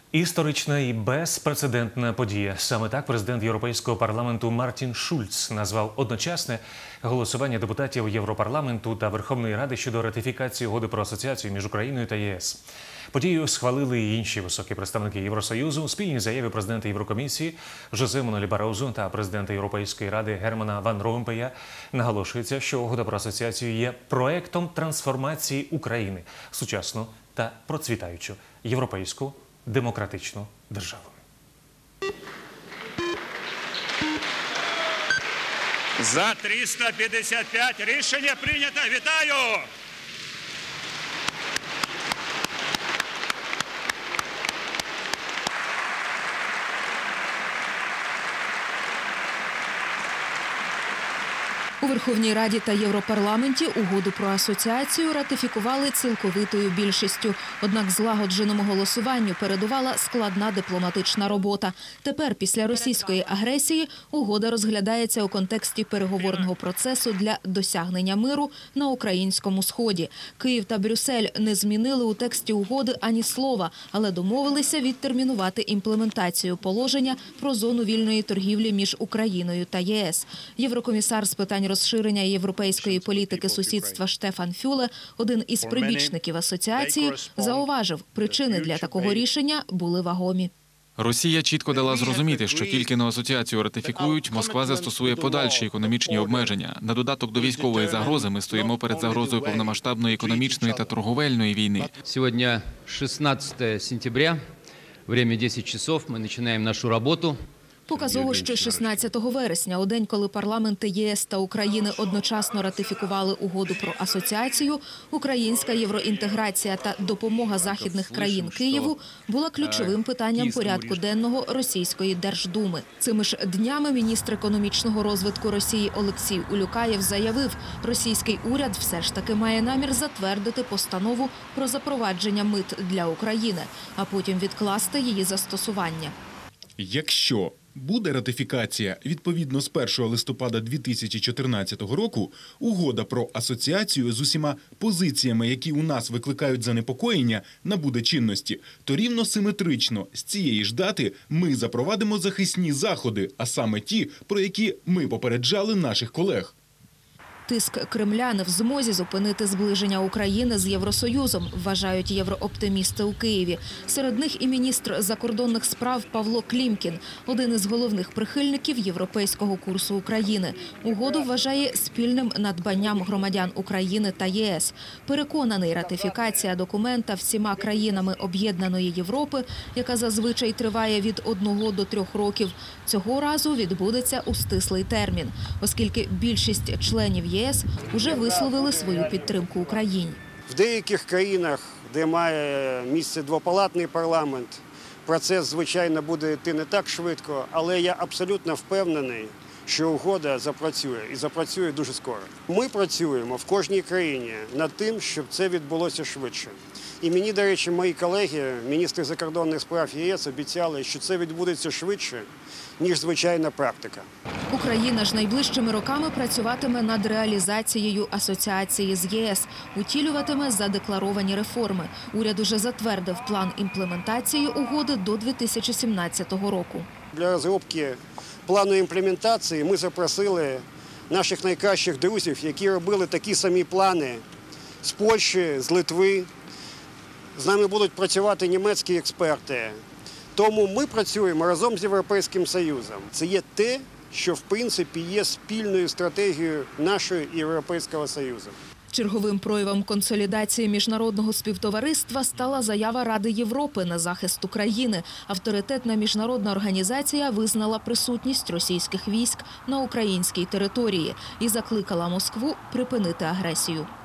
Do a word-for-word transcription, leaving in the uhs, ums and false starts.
Історична і безпрецедентна подія. Саме так президент Європейського парламенту Мартін Шульц назвав одночасне голосування депутатів Європарламенту та Верховної Ради щодо ратифікації угоди про асоціацію між Україною та ЄС. Подію схвалили і інші високі представники Євросоюзу. У спільній заяві президента Єврокомісії Жозе Мануеля Барозу та президента Європейської ради Германа Ван Ромпея наголошується, що угода про асоціацію є проектом трансформації України в сучасну та процвітаючу європейську демократичну державу. За триста п'ятдесят п'ять рішення прийнято. Вітаю! У Верховній Раді та Європарламенті угоду про асоціацію ратифікували цілковитою більшістю. Однак злагодженому голосуванню передувала складна дипломатична робота. Тепер, після російської агресії, угода розглядається у контексті переговорного процесу для досягнення миру на українському сході. Київ та Брюссель не змінили у тексті угоди ані слова, але домовилися відтермінувати імплементацію положення про зону вільної торгівлі між Україною та ЄС. Єврокомісар з питань розширення європейської політики сусідства Штефан Фюле, один із прибічників асоціації, зауважив, причини для такого рішення були вагомі. Росія чітко дала зрозуміти, що тільки на асоціацію ратифікують, Москва застосує подальші економічні обмеження. На додаток до військової загрози ми стоїмо перед загрозою повномасштабної економічної та торговельної війни. Сьогодні шістнадцяте сентября, время десять часов, ми починаємо нашу роботу. Показово, що шістнадцятого вересня, у день, коли парламенти ЄС та України одночасно ратифікували угоду про асоціацію, українська євроінтеграція та допомога західних країн Києву була ключовим питанням порядку денного Російської Держдуми. Цими ж днями міністр економічного розвитку Росії Олексій Улюкаєв заявив, російський уряд все ж таки має намір затвердити постанову про запровадження мит для України, а потім відкласти її застосування. Якщо буде ратифікація, відповідно з першого листопада дві тисячі чотирнадцятого року, угода про асоціацію з усіма позиціями, які у нас викликають занепокоєння, набуде чинності, то рівно симетрично з цієї ж дати ми запровадимо захисні заходи, а саме ті, про які ми попереджали наших колег. Тиск Кремля не в змозі зупинити зближення України з Євросоюзом, вважають єврооптимісти у Києві. Серед них і міністр закордонних справ Павло Клімкін, один із головних прихильників європейського курсу України. Угоду вважає спільним надбанням громадян України та ЄС. Переконаний, ратифікація документа всіма країнами об'єднаної Європи, яка зазвичай триває від одного до трьох років, цього разу відбудеться у стислий термін, оскільки більшість членів ЄС ЄС уже висловили свою підтримку Україні. В деяких країнах, де має місце двопалатний парламент, процес, звичайно, буде йти не так швидко, але я абсолютно впевнений, що угода запрацює і запрацює дуже скоро. Ми працюємо в кожній країні над тим, щоб це відбулося швидше. І мені, до речі, мої колеги, міністри закордонних справ ЄС, обіцяли, що це відбудеться швидше, ніж звичайна практика. Україна ж найближчими роками працюватиме над реалізацією асоціації з ЄС, утілюватиме задекларовані реформи. Уряд уже затвердив план імплементації угоди до дві тисячі сімнадцятого року. Для розробки плану імплементації ми запросили наших найкращих друзів, які робили такі самі плани з Польщі, з Литви. З нами будуть працювати німецькі експерти. Тому ми працюємо разом з Європейським Союзом. Це є те, що в принципі є спільною стратегією нашої і Європейського Союзу. Черговим проявом консолідації міжнародного співтовариства стала заява Ради Європи на захист України. Авторитетна міжнародна організація визнала присутність російських військ на українській території і закликала Москву припинити агресію.